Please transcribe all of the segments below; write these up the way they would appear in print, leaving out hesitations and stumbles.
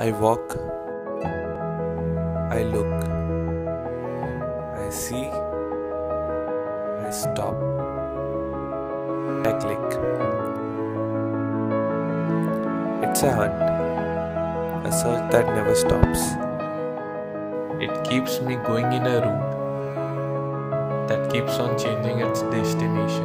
I walk, I look, I see, I stop, I click. It's a hunt, a search that never stops. It keeps me going in a route that keeps on changing its destination.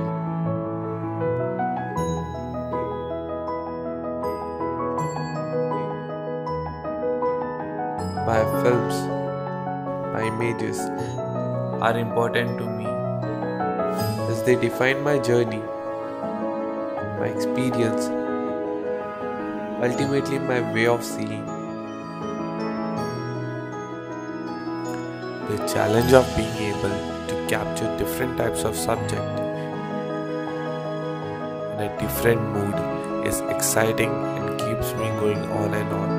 My films, my images are important to me as they define my journey, my experience, ultimately my way of seeing. The challenge of being able to capture different types of subject in a different mood is exciting and keeps me going on and on.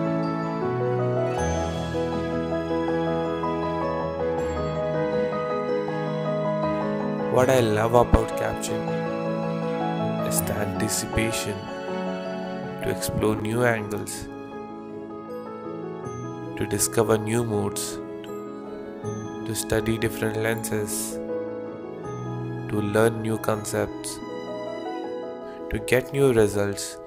What I love about capturing is the anticipation to explore new angles, to discover new moods, to study different lenses, to learn new concepts, to get new results,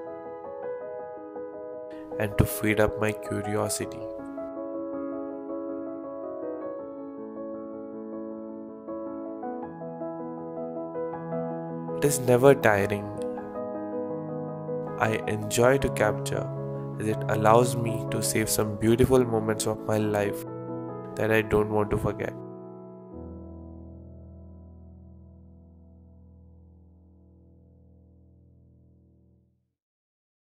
and to feed up my curiosity. It is never tiring. I enjoy to capture as it allows me to save some beautiful moments of my life that I don't want to forget.